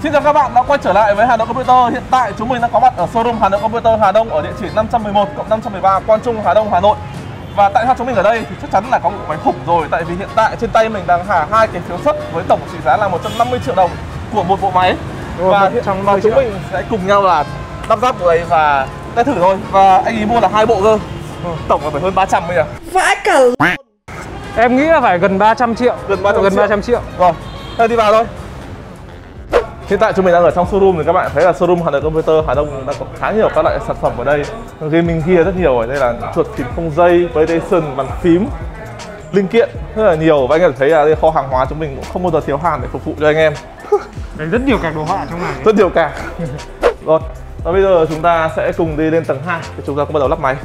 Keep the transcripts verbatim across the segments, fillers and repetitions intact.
Xin chào các bạn đã quay trở lại với Hà Nội Computer. Hiện tại chúng mình đang có mặt ở showroom Hà Nội Computer Hà Đông ở địa chỉ năm trăm mười một cộng năm trăm mười ba Quang Trung, Hà Đông, Hà Nội. Và tại sao chúng mình ở đây thì chắc chắn là có một máy khủng rồi, tại vì hiện tại trên tay mình đang hạ hai cái phiếu xuất với tổng trị giá là một trăm năm mươi triệu đồng của một bộ máy. Và hiện và chúng mình sẽ cùng nhau là lắp ráp bộ ấy và test thử thôi. Và anh ý mua là hai bộ cơ. Tổng là phải hơn ba trăm bây giờ. Vãi cả. Em nghĩ là phải gần ba trăm triệu. Gần ba trăm, gần ba trăm triệu. Rồi, thôi đi vào thôi. Hiện tại chúng mình đang ở trong showroom thì các bạn thấy là showroom Hà Nội Computer Hà Đông đang có khá nhiều các loại sản phẩm ở đây. Gaming gear rất nhiều, ở đây là chuột phím không dây, PlayStation, bàn phím, linh kiện rất là nhiều. Và anh em thấy là đây kho hàng hóa chúng mình cũng không bao giờ thiếu hàng để phục vụ cho anh em. Đấy, rất nhiều các đồ họa trong này. Rất nhiều cả. Rồi, và bây giờ chúng ta sẽ cùng đi lên tầng hai để chúng ta cũng bắt đầu lắp máy.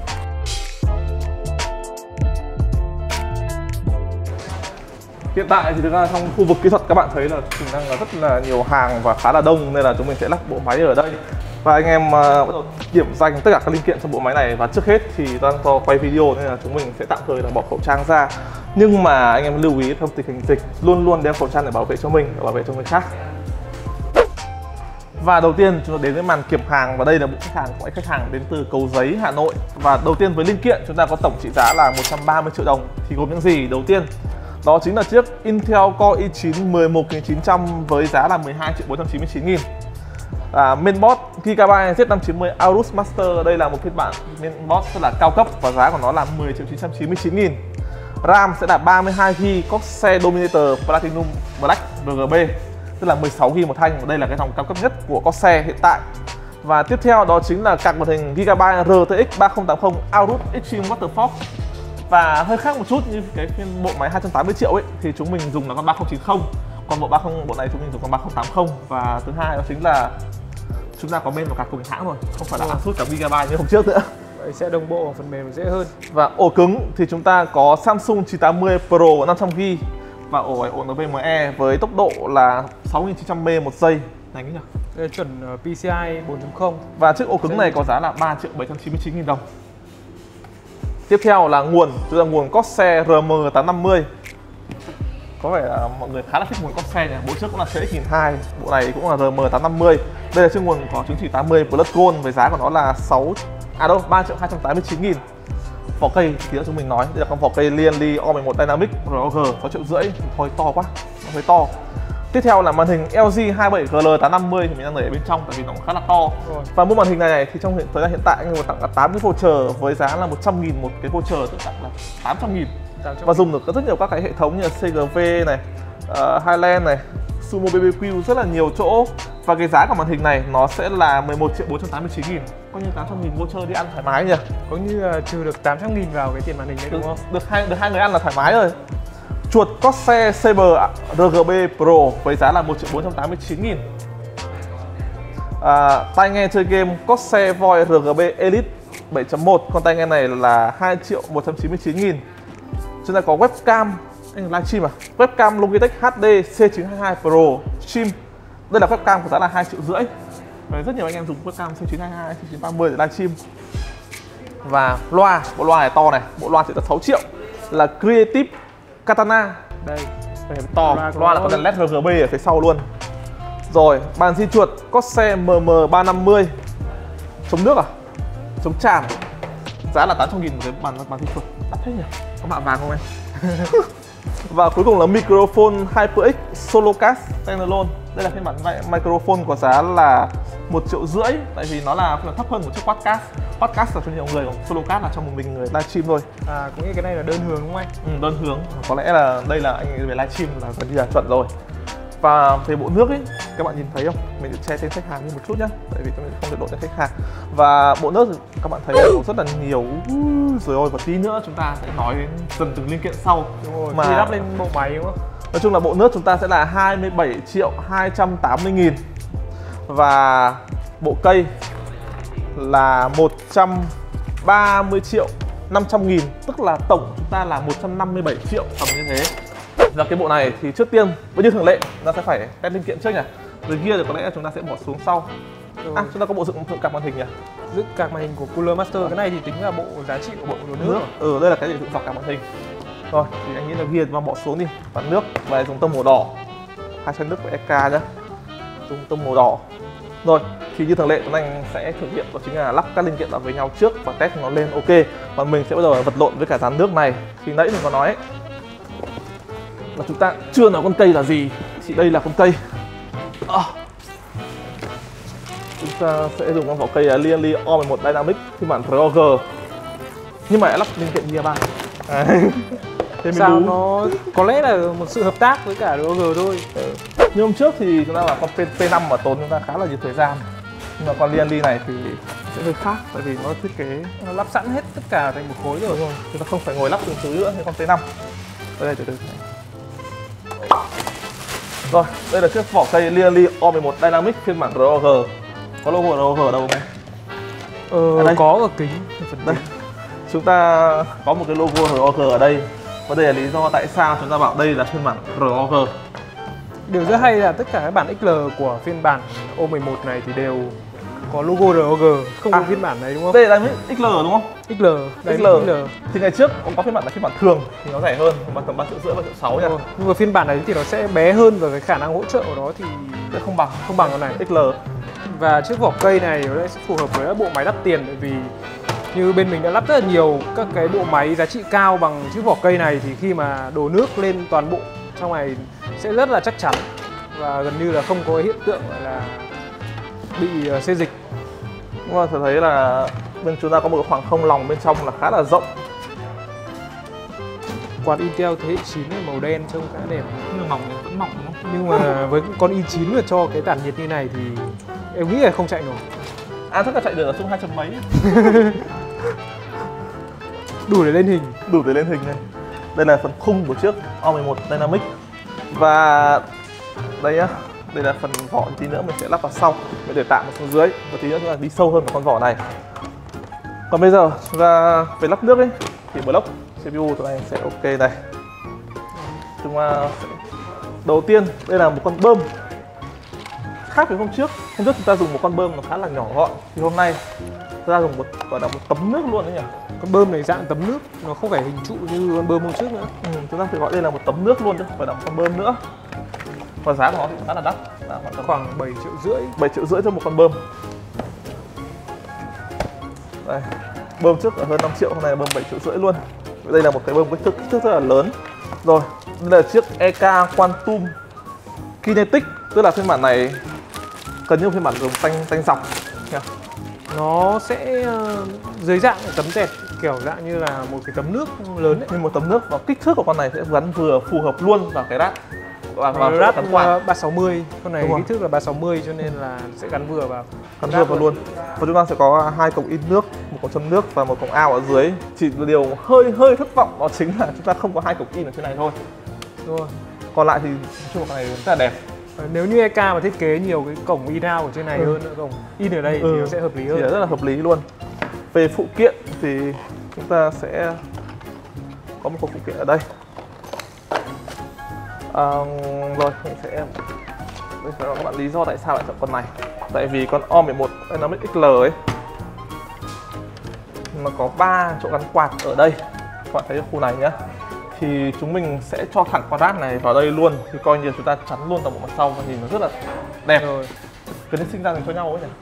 Hiện tại thì thực ra trong khu vực kỹ thuật các bạn thấy là chúng đang là rất là nhiều hàng và khá là đông, nên là chúng mình sẽ lắp bộ máy ở đây. Và anh em uh, bắt đầu điểm danh tất cả các linh kiện trong bộ máy này. Và trước hết thì đang do quay video nên là chúng mình sẽ tạm thời là bỏ khẩu trang ra. Nhưng mà anh em lưu ý trong tình hình dịch luôn luôn đeo khẩu trang để bảo vệ cho mình và bảo vệ cho người khác. Và đầu tiên chúng ta đến với màn kiểm hàng, và đây là bộ khách hàng của khách hàng đến từ Cầu Giấy, Hà Nội. Và đầu tiên với linh kiện chúng ta có tổng trị giá là một trăm ba mươi triệu đồng. Thì gồm những gì? Đầu tiên đó chính là chiếc Intel Core i chín mười một nghìn chín trăm với giá là mười hai triệu bốn trăm chín mươi chín nghìn. À, mainboard Gigabyte Z năm chín mươi Aorus Master, đây là một phiên bản mainboard rất là cao cấp và giá của nó là mười triệu chín trăm chín mươi chín nghìn. RAM sẽ là ba mươi hai gi ga bai Corsair Dominator Platinum Black R G B, tức là mười sáu gi ga bai một thanh. Đây là cái dòng cao cấp nhất của Corsair hiện tại. Và tiếp theo đó chính là card màn hình Gigabyte R T X ba không tám không Aorus Extreme Waterfox. Và hơi khác một chút, như cái phiên bộ máy hai trăm tám mươi triệu ấy thì chúng mình dùng là con ba không chín không, còn bộ ba không bộ này chúng mình dùng con ba không tám không. Và thứ hai đó chính là chúng ta có main và card cùng hãng rồi, không phải là Asus cả Gigabyte như hôm trước nữa. Vậy sẽ đồng bộ phần mềm dễ hơn. Và ổ cứng thì chúng ta có Samsung chín tám mươi Pro năm trăm gi ga bai và ổ ổ en vê em e với tốc độ là sáu nghìn chín trăm mê một giây. Nhanh nhỉ? Đây là chuẩn P C I bốn chấm không. Và chiếc ổ cứng này có giá là ba triệu bảy trăm chín mươi chín nghìn đồng. Tiếp theo là nguồn, chúng ta nguồn Corsair R M tám năm mươi. Có vẻ là mọi người khá là thích nguồn Corsair nhỉ. Bộ trước cũng là C X một nghìn hai trăm, bộ này cũng là R M tám năm mươi. Đây là chiếc nguồn có chứng chỉ tám mươi Plus Gold với giá của nó là sáu à đâu ba triệu hai trăm tám mươi chín nghìn. Vỏ cây thì chúng mình nói, đây là con vỏ cây Lianli O mười một Dynamic R O G sáu triệu rưỡi, hơi to quá, nó hơi to. Tiếp theo là màn hình L G hai mươi bảy G L tám năm mươi thì mình đang để ở bên trong tại vì nó khá là to. Rồi. Và mua màn hình này, này thì trong hiện thời gian hiện tại anh em tặng là tám cái voucher với giá là một trăm nghìn một cái voucher, tức tặng là tám trăm nghìn. Và dùng được rất nhiều các cái hệ thống như là C G V này, uh, Highland này, Sumo B B Q, rất là nhiều chỗ. Và cái giá của màn hình này nó sẽ là mười một triệu bốn trăm tám mươi chín nghìn. Coi như tám trăm nghìn voucher đi ăn thoải mái nhỉ. Có như là trừ được tám trăm nghìn vào cái tiền màn hình đấy, đúng không? Được hai được hai người ăn là thoải mái rồi. Chuột Corsair Saber R G B Pro với giá là một triệu bốn trăm tám mươi chín nghìn. À, tai nghe chơi game Corsair Voice R G B Elite bảy chấm một, con tai nghe này là hai triệu một trăm chín mươi chín nghìn. Chúng ta có webcam, anh livestream à? Webcam Logitech H D C chín hai hai Pro Stream. Đây là webcam của giá là hai triệu rưỡi. Và rất nhiều anh em dùng webcam C chín hai hai, C chín ba mươi để livestream. Và loa, bộ loa này to này, bộ loa chỉ là sáu triệu, là Creative Katana. Đây, đây to, loa, loa là có đèn led R G B ở phía sau luôn. Rồi, bàn di chuột Corsair M M ba năm mươi. Chống nước à? Chống tràn. Giá là tám trăm nghìn một cái bàn, bàn di chuột. Đắt thế nhỉ? Có mạ vàng không em? Và cuối cùng là microphone HyperX Solocast Standalone. Đây là phiên bản microphone có giá là một triệu rưỡi, tại vì nó là phiên bản thấp hơn một chiếc Quadcast. Podcast là cho nhiều người, còn Solocast là cho một mình người livestream thôi. À, có nghĩa cái này là đơn hướng đúng không anh? Ừ, đơn hướng. Có lẽ là đây là anh về livestream là gần như là chuẩn rồi. Và về bộ nước ấy, các bạn nhìn thấy không? Mình sẽ che tên khách hàng đi một chút nhá, tại vì mình không được độ tên khách hàng. Và bộ nước thì các bạn thấy là rất là nhiều. Rồi ôi, và tí nữa chúng ta sẽ nói đến dần từng linh kiện sau. Đúng rồi, mà khi lắp lên bộ máy đúng không? Nói chung là bộ nước chúng ta sẽ là hai mươi bảy triệu hai trăm tám mươi nghìn. Và bộ cây là một trăm ba mươi triệu năm trăm nghìn, tức là tổng chúng ta là một trăm năm mươi bảy triệu, tầm như thế. Và cái bộ này thì trước tiên vẫn như thường lệ, chúng ta sẽ phải test linh kiện trước nhỉ. Rồi kia thì có lẽ là chúng ta sẽ bỏ xuống sau. Rồi. À, chúng ta có bộ dựng card màn hình nhỉ? Dựng card màn hình của Cooler Master, cái này thì tính là bộ giá trị của bộ nước. nước. Ừ, đây là cái để dựng dọc card màn hình. Rồi, thì anh nghĩ là ghiền và bỏ xuống đi. Và nước, và dùng tông màu đỏ, hai chai nước của e ca nhá. dùng tông màu đỏ. Rồi, thì như thường lệ Tuấn Anh sẽ thực hiện đó chính là lắp các linh kiện vào với nhau trước và test nó lên ok. Và mình sẽ bắt đầu vật lộn với cả dàn nước này. Thì nãy mình có nói ấy, là chúng ta chưa nói con cây là gì, thì đây là con cây. À, chúng ta sẽ dùng con vỏ cây là Lianli O mười một Dynamic phiên bản rờ o giê, nhưng mà lại lắp linh kiện Gia ba. À, sao nó có lẽ là một sự hợp tác với cả rờ o giê thôi. Ừ. Như hôm trước thì chúng ta là con P năm mà tốn chúng ta khá là nhiều thời gian, nhưng mà con Lianli này thì sẽ hơi khác, tại vì nó thiết kế nó lắp sẵn hết tất cả thành một khối rồi. Đúng rồi, chúng ta không phải ngồi lắp từng thứ nữa như con P năm. Đây đây, từ từ. Rồi, đây là chiếc vỏ cây Lianli O mười một Dynamic phiên bản rờ o giê. Có logo rờ o giê ở đâu không? Ờ, à đây. Có ở kính. Đây, chúng ta có một cái logo rờ o giê ở đây. Và đây là lý do tại sao chúng ta bảo đây là phiên bản rờ o giê. Điều rất hay là tất cả các bản ích lờ của phiên bản O mười một này thì đều có logo rờ o giê, không à, có phiên bản này đúng không? Đây là ích lờ đúng không? ích lờ, ích lờ. ích lờ. Thì ngày trước cũng có phiên bản là phiên bản thường thì nó rẻ hơn, mà tầm ba triệu rưỡi, ba triệu sáu nha. Nhưng mà phiên bản này thì nó sẽ bé hơn và cái khả năng hỗ trợ của nó thì sẽ không bằng không bằng con này. ích lờ. Và chiếc vỏ cây này nó sẽ phù hợp với bộ máy đắt tiền, bởi vì như bên mình đã lắp rất là nhiều các cái bộ máy giá trị cao bằng chiếc vỏ cây này, thì khi mà đổ nước lên toàn bộ trong này sẽ rất là chắc chắn và gần như là không có hiện tượng gọi là bị xê dịch. Nhưng mà tôi thấy là bên chúng ta có một khoảng không lòng bên trong là khá là rộng. Quạt Intel thế hệ chín này màu đen trông khá đẹp. Nhưng mà mỏng thì vẫn mỏng đúng không? Nhưng mà với con i chín mà cho cái tản nhiệt như này thì em nghĩ là không chạy nổi. À, tất cả chạy được ở chung hai trăm mấy. Đủ để lên hình. Đủ để lên hình này. Đây là phần khung của chiếc O mười một Dynamic. Và đây á, đây là phần vỏ, tí nữa mình sẽ lắp vào sau, mình để tạm xuống dưới và tí nữa chúng ta đi sâu hơn vào con vỏ này. Còn bây giờ chúng ta về lắp nước ấy thì block xê pê u tụi này sẽ ok này. Chúng ta sẽ... đầu tiên đây là một con bơm. Khác với hôm trước, hôm trước chúng ta dùng một con bơm nó khá là nhỏ gọn, thì hôm nay chúng ta dùng một gọi là một tấm nước luôn đấy nhỉ. Con bơm này dạng tấm nước, nó không phải hình trụ như con bơm hôm trước nữa. Ừ, chúng ta phải gọi đây là một tấm nước luôn chứ không phải là một con bơm nữa. Và giá của nó thì khá là đắt, là khoảng bảy triệu rưỡi. bảy triệu rưỡi cho một con bơm. Đây, bơm trước là hơn năm triệu, hôm nay là bơm bảy triệu rưỡi luôn. Đây là một cái bơm kích thước, kích thước rất là lớn. Rồi, đây là chiếc e ca Quantum Kinetic, tức là phiên bản này gần như phiên bản dùng tanh tanh dọc. Nó sẽ uh, dưới dạng tấm dẹt kiểu dạng như là một cái tấm nước lớn ấy. Như một tấm nước, và kích thước của con này sẽ gắn vừa phù hợp luôn vào cái rát. Và vào rát uh, ba sáu mươi, con này kích thước là ba sáu mươi cho nên là sẽ gắn vừa vào. Gắn vừa vào luôn. Và chúng ta sẽ có hai cổng in nước, một cổng châm nước và một cổng ao ở dưới. Chỉ điều hơi hơi thất vọng đó chính là chúng ta không có hai cổng in ở trên này thôi. Đúng rồi. Còn lại thì chung là con này rất là đẹp. Nếu như e ca mà thiết kế nhiều cái cổng in out ở trên này ừ. hơn nữa, cổng in ở đây ừ. thì nó sẽ hợp lý hơn. Thì rất là hợp lý luôn. Về phụ kiện thì chúng ta sẽ có một cục phụ kiện ở đây. À, rồi mình sẽ bây giờ các bạn lý do tại sao lại chọn con này. Tại vì con O mười một Dynamic ích lờ ấy nó có ba chỗ gắn quạt ở đây. Các bạn thấy ở khu này nhá. Thì chúng mình sẽ cho thẳng con rát này vào đây luôn, thì coi như chúng ta chắn luôn toàn bộ mặt sau và nhìn nó rất là đẹp rồi. Cứ nên sinh ra dành cho nhau ấy nhỉ.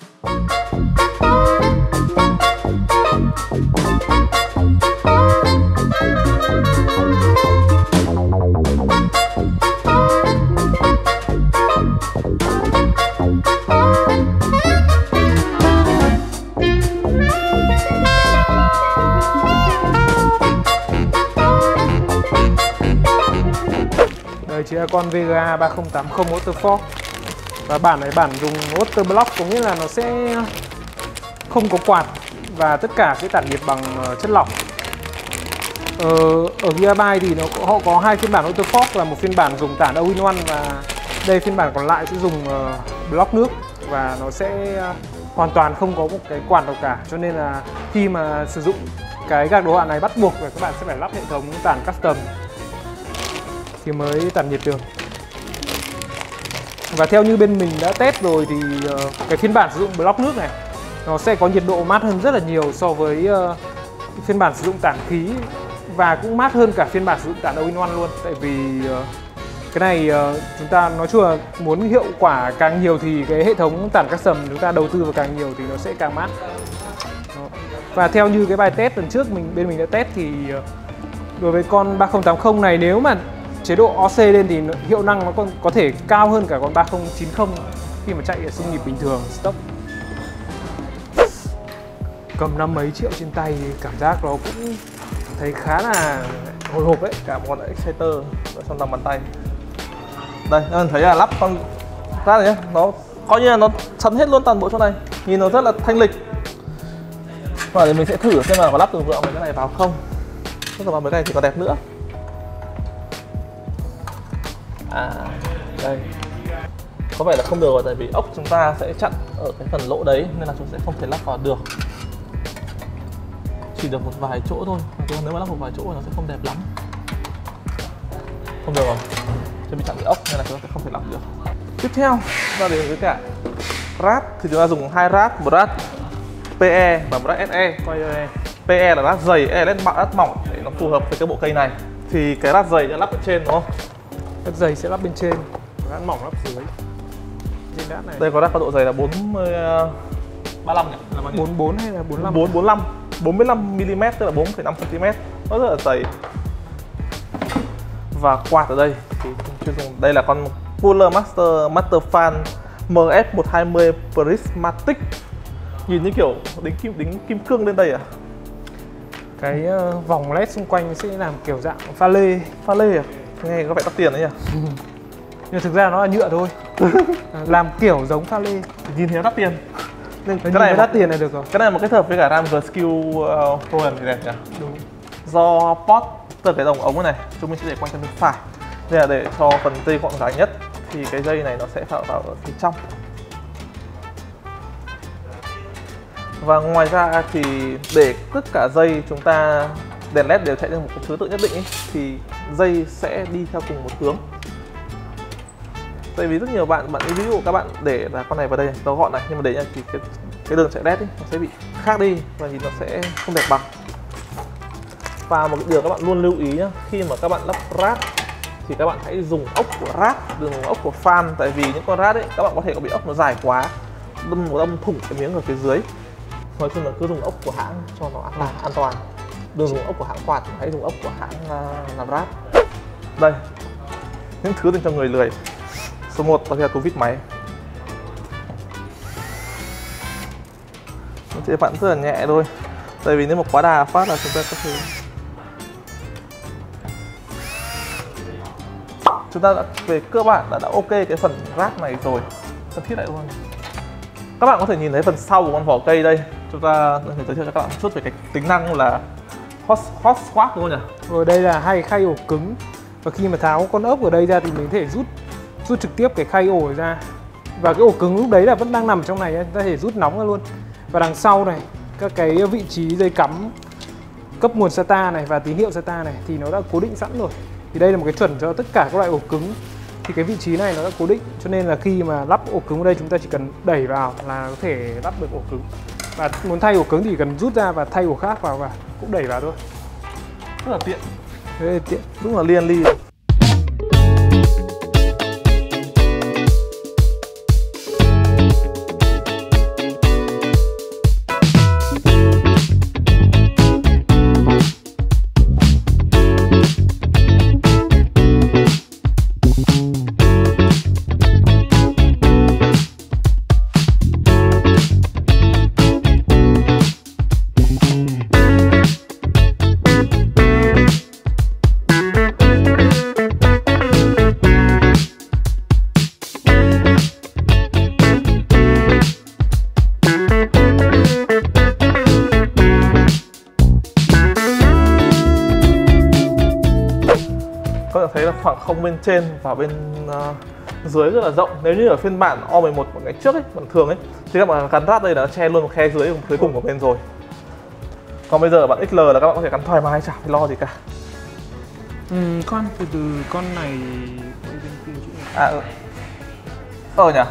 Đây chính là con Vega ba không tám không Waterforce. Và bản này bản dùng water block, có nghĩa là nó sẽ không có quạt và tất cả sẽ tản nhiệt bằng chất lỏng. Ờ, ở Gigabyte thì nó họ có hai phiên bản Waterforce, là một phiên bản dùng tản all in one và đây phiên bản còn lại sẽ dùng uh, block nước, và nó sẽ uh, hoàn toàn không có một cái quạt nào cả, cho nên là khi mà sử dụng cái gạc đồ họa này bắt buộc là các bạn sẽ phải lắp hệ thống tản custom thì mới tản nhiệt được. Và theo như bên mình đã test rồi thì uh, cái phiên bản sử dụng block nước này nó sẽ có nhiệt độ mát hơn rất là nhiều so với uh, phiên bản sử dụng tản khí, và cũng mát hơn cả phiên bản sử dụng tản all in one luôn. Tại vì uh, Cái này uh, chúng ta nói chung là muốn hiệu quả càng nhiều thì cái hệ thống tản custom chúng ta đầu tư vào càng nhiều thì nó sẽ càng mát. Đó. Và theo như cái bài test lần trước mình bên mình đã test thì uh, đối với con ba không tám không này, nếu mà chế độ o xê lên thì hiệu năng nó còn có thể cao hơn cả con ba không chín không khi mà chạy ở xung nhịp bình thường stock. Cầm năm mấy triệu trên tay cảm giác nó cũng thấy khá là hồi hộp đấy. Cả một con Exciter ở trong lòng bàn tay. Đây, các bạn thấy là lắp con rát này nhá, nó coi như là nó sẵn hết luôn toàn bộ chỗ này, nhìn nó rất là thanh lịch. Và để mình sẽ thử xem là có lắp tưởng tượng mấy cái này vào không. Tất cả vào mấy cái này thì có đẹp nữa. À, đây. Có vẻ là không được rồi, tại vì ốc chúng ta sẽ chặn ở cái phần lỗ đấy nên là chúng sẽ không thể lắp vào được. Chỉ được một vài chỗ thôi, nếu mà lắp một vài chỗ thì nó sẽ không đẹp lắm. Không được rồi, chưa bị chặn bị ốc nên là chúng ta sẽ không thể lắp được. Tiếp theo là đến với cả rát thì chúng ta dùng hai rát, một rát pê e và một rát ét e. pê e là rát dày, e là rát mỏng để nó phù hợp với cái bộ cây này. Thì cái rát dày sẽ lắp ở trên đúng không? Rát dày sẽ lắp bên trên, rát mỏng lắp dưới. Trên rát này. Đây có rát có độ dày là bốn mươi ba mươi lăm nhỉ? Là bao nhiêu? bốn mươi bốn hay là bốn mươi lăm? bốn mươi lăm, bốn mươi lăm mi-li-mét tức là bốn phẩy năm xăng-ti-mét. Nó rất là dày. Và quạt ở đây thì chuyên dùng đây là con Cooler Master Master Fan em ép một hai mươi Prismatic. Nhìn như kiểu đính kim đính kim cương lên đây à? Cái uh, vòng led xung quanh sẽ làm kiểu dạng pha lê. Pha lê à? Nghe có vẻ đắt tiền đấy nhỉ? Nhưng thực ra nó là nhựa thôi. Làm kiểu giống pha lê. Nhìn thấy nó đắt tiền. Nên cái này đắt tiền này được rồi. Cái này một kết hợp với cả RAM G-Skill uh, Pro thì đẹp nhỉ? Đúng. Do port từ cái đồng ống này chúng mình sẽ để quanh chân bên phải. Nên là để cho phần dây gọn gàng nhất thì cái dây này nó sẽ vào vào ở phía trong. Và ngoài ra thì để tất cả dây chúng ta đèn led đều chạy theo một cái thứ tự nhất định ý, thì dây sẽ đi theo cùng một hướng. Tại vì rất nhiều bạn bạn ví dụ các bạn để là con này vào đây nó gọn này, nhưng mà để nha thì cái, cái đường chạy led ý, nó sẽ bị khác đi và nhìn nó sẽ không đẹp bằng. Và một điều các bạn luôn lưu ý nhé, khi mà các bạn lắp rát thì các bạn hãy dùng ốc của rát, đừng dùng ốc của fan. Tại vì những con rát ấy các bạn có thể có bị ốc nó dài quá, đâm một đâm thủng cái miếng ở phía dưới. Nói chung là cứ dùng ốc của hãng cho nó an toàn, an toàn. Đừng dùng ốc của hãng quạt, hãy dùng ốc của hãng uh, làm rát. Đây, những thứ dành cho người lười. Số một là túi vít máy. Nó sẽ vặn rất là nhẹ thôi. Tại vì nếu mà quá đà phát là chúng ta có thể chúng ta đã về cơ bản đã, đã ok cái phần rát này rồi. Cần thiết lại luôn. Các bạn có thể nhìn thấy phần sau của con vỏ cây đây. Chúng ta có thể giới thiệu cho các bạn một chút về cái tính năng là hot, hot swap đúng không nhỉ? Rồi đây là hai khay ổ cứng. Và khi mà tháo con ốc ở đây ra thì mình có thể rút rút trực tiếp cái khay ổ ra. Và cái ổ cứng lúc đấy là vẫn đang nằm trong này, ta có thể rút nóng ra luôn. Và đằng sau này, các cái vị trí dây cắm cấp nguồn ét a tê này và tín hiệu ét a tê này thì nó đã cố định sẵn rồi. Thì đây là một cái chuẩn cho tất cả các loại ổ cứng. Thì cái vị trí này nó đã cố định, cho nên là khi mà lắp ổ cứng ở đây chúng ta chỉ cần đẩy vào là có thể lắp được ổ cứng. Và muốn thay ổ cứng thì cần rút ra và thay ổ khác vào và cũng đẩy vào thôi. Rất là tiện. Rất là tiện. Đúng là liên ly. Các bạn thấy là khoảng không bên trên và bên uh, dưới rất là rộng. Nếu như ở phiên bản O mười một ngày trước ấy, bản thường ấy, thì các bạn gắn rát đây là nó che luôn một khe dưới dưới cùng của bên rồi. Còn bây giờ ở bản ích lờ là các bạn có thể gắn thoải mái, chả phải lo gì cả. Ừ, con từ từ con này à ừ. Ờ nhỉ.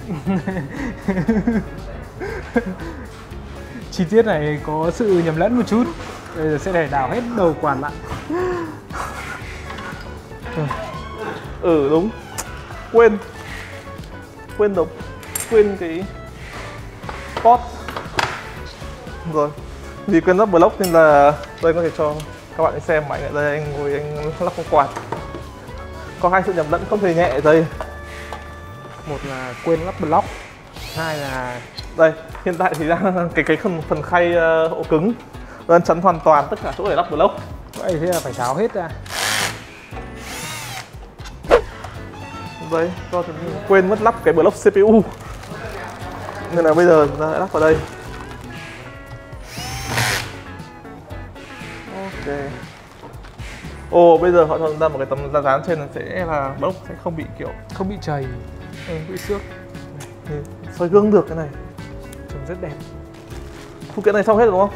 Chi tiết này có sự nhầm lẫn một chút. Bây giờ sẽ để đảo hết đầu quản lại. Ừ đúng, quên quên được quên cái pot rồi, vì quên lắp block nên là đây có thể cho các bạn xem ảnh. Ở đây anh ngồi anh lắp con quạt, có hai sự nhầm lẫn không hề nhẹ ở đây. Một là quên lắp block, hai là đây hiện tại thì đang cái cái phần phần khay uh, ổ cứng đang chắn hoàn toàn tất cả chỗ để lắp block. vậy thế là phải tháo hết ra. Đấy, do quên mất lắp cái block xê pê u nên là bây giờ chúng ta sẽ lắp vào đây. Ok. Ồ, bây giờ họ cho chúng ta một cái tấm da dán trên là sẽ là block sẽ không bị kiểu Không bị chày, ừ. bị xước. Ừ. Soi gương được cái này, Trông rất đẹp. phụ kiện này xong hết rồi đúng không?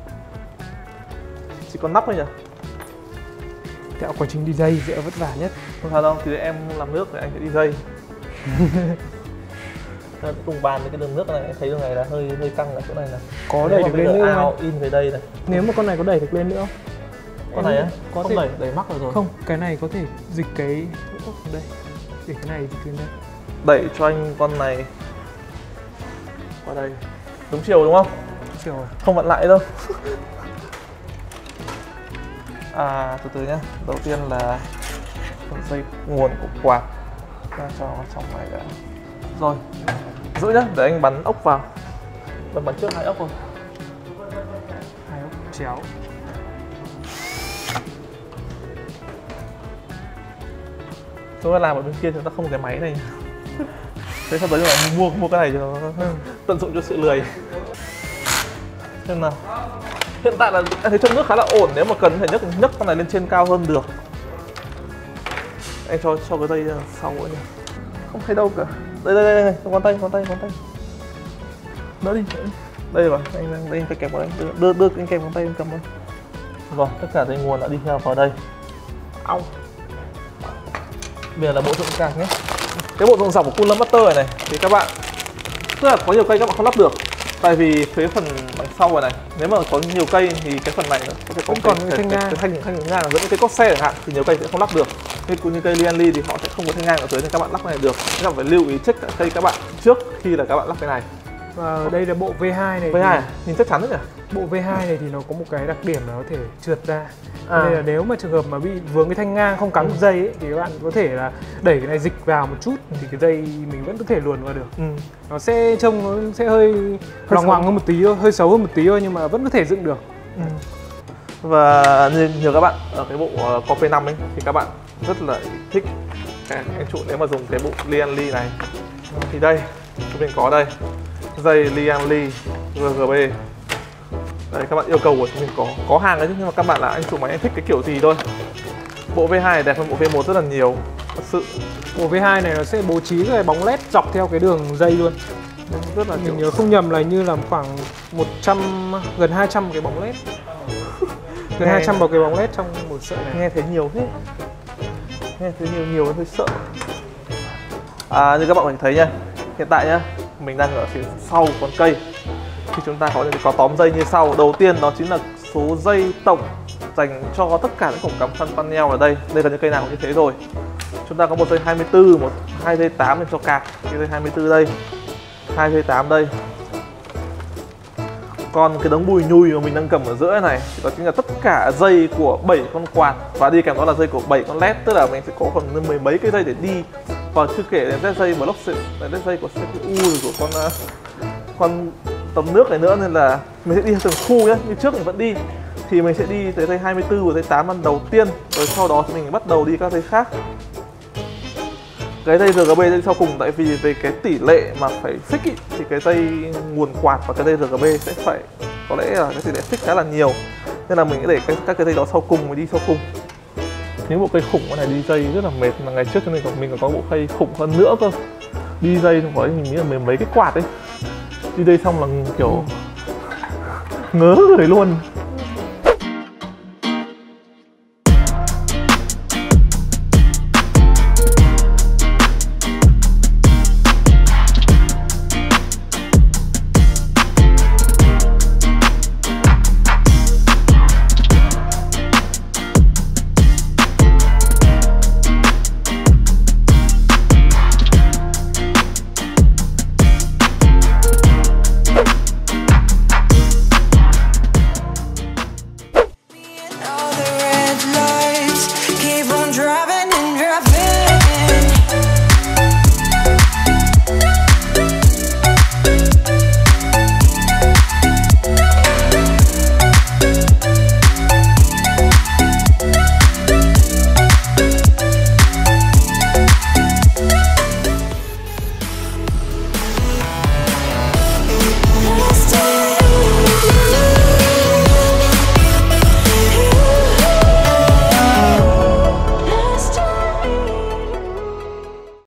Chỉ còn nắp thôi nhỉ? Kẹo quá trình đi dây sẽ vất vả nhất. Không sao đâu, thì để em làm nước thì anh sẽ đi dây. Cùng bàn với cái đường nước này, em thấy đường này là hơi hơi căng ở chỗ này này. Có đẩy được lên nữa ao in về đây này. Nếu mà con này có đẩy được lên nữa không? Con này á? Có không thể đẩy, đẩy mắc rồi rồi. Không, cái này có thể dịch cái đây. Để cái này dịch lên đây. Đẩy cho anh con này qua đây. Đúng chiều đúng không? Chiều rồi. Không vặn lại đâu. À, từ từ nhá. Đầu tiên là dây nguồn của quạt ra cho trong này đã. Rồi, giữ nhá, để anh bắn ốc vào. Bắn bắn trước hai ốc thôi. Hai ốc chéo. Chúng ta làm ở bên kia chúng ta không có cái máy này. Thế sau đấy là mua mua cái này cho nó tận dụng cho sự lười. Xem nào. Hiện tại là em thấy trong nước khá là ổn, nếu mà cần thể nhấc nhấc con này lên trên cao hơn được. Anh cho cho cái dây sau nữa nhỉ. Không thấy đâu cả. Đây đây đây, đây. Ngón tay ngón tay ngón tay. Đỡ đi. Đây rồi, anh đang đây phải kẹp vào đây. Đưa đưa anh kẹp ngón tay em cầm đây. Rồi, tất cả dây nguồn đã đi theo vào đây. Au. Bây giờ là bộ trộn cạc nhé. Cái bộ trộn dọc của Cooler Master này này thì các bạn, tức là có nhiều cây các bạn không lắp được, tại vì phía phần đằng sau này này, nếu mà có nhiều cây thì cái phần này nó có thể Cũng còn cái thanh ngang, cái thanh thanh ngang là dẫn cái cốt xe chẳng hạn, thì nhiều cây sẽ không lắp được. Như cũng như cây Lianli thì họ sẽ không có thanh ngang ở dưới nên các bạn lắp cái này được. Các bạn phải lưu ý check cả cây các bạn trước khi là các bạn lắp cái này. Và đây là bộ vê hai này. vê hai nhìn chắc chắn đấy nhỉ? Bộ vê hai này thì nó có một cái đặc điểm là có thể trượt ra. À. Nên là nếu mà trường hợp mà bị vướng cái thanh ngang không cắm được dây ấy, thì các bạn có thể là đẩy cái này dịch vào một chút thì cái dây mình vẫn có thể luồn vào được. Ừ. Nó sẽ trông nó sẽ hơi loằng ngoằng hơn một tí thôi, hơi xấu hơn một tí thôi nhưng mà vẫn có thể dựng được. Ừ. Và như nhiều các bạn ở cái bộ uh, Cope năm ấy thì các bạn rất là thích cái anh chủ, nếu mà dùng cái bộ Lianli này thì đây chúng mình có đây dây Lianli rờ giê bê. Đây các bạn yêu cầu của chúng mình có có hàng đấy, nhưng mà các bạn là anh chủ máy anh thích cái kiểu gì thôi. Bộ vê hai này đẹp hơn bộ vê một rất là nhiều, thật sự. Bộ vê hai này nó sẽ bố trí cái bóng led dọc theo cái đường dây luôn. Rất là mình kiểu... nhớ không nhầm là như là khoảng một trăm gần hai trăm cái bóng led. Gần nghe... hai trăm vào cái bóng led trong một sợi này. Nghe thấy nhiều thế. Nghe thấy nhiều nhiều hơi sợ. À, như các bạn có thể thấy nha, hiện tại nhá, mình đang ở phía sau con cây. Thì chúng ta có những có tóm dây như sau. Đầu tiên đó chính là số dây tổng dành cho tất cả những cổng cắm phân panel ở đây. Đây là những cây nào cũng như thế rồi. Chúng ta có một dây hai mươi tư, một hai dây tám cho cạc. Cái dây hai mươi tư đây, hai dây tám đây. Còn cái đống bùi nhùi mà mình đang cầm ở giữa này thì đó chính là tất cả dây của bảy con quạt, và đi kèm đó là dây của bảy con led, tức là mình sẽ có khoảng mười mấy cái dây để đi. Và chưa kể đến dây block, đến dây của xê pê u rồi của con con tấm nước này nữa, nên là mình sẽ đi theo từng khu nhé. Như trước mình vẫn đi thì mình sẽ đi tới dây hai mươi tư và dây tám ban đầu tiên, rồi sau đó thì mình bắt đầu đi các dây khác. Cái dây rờ giê bê dây sau cùng, tại vì về cái tỷ lệ mà phải fix ý, thì cái dây nguồn quạt và cái dây rờ giê bê sẽ phải có lẽ là cái tỷ lệ fix khá là nhiều, nên là mình sẽ để cái, các cái dây đó sau cùng mới đi sau cùng. Những bộ cây khủng này đi dây rất là mệt, mà ngày trước cho nên mình còn có bộ cây khủng hơn nữa cơ. Đi dây có mình nghĩ là mười mấy cái quạt ấy, đi dây xong là kiểu ngớ người luôn.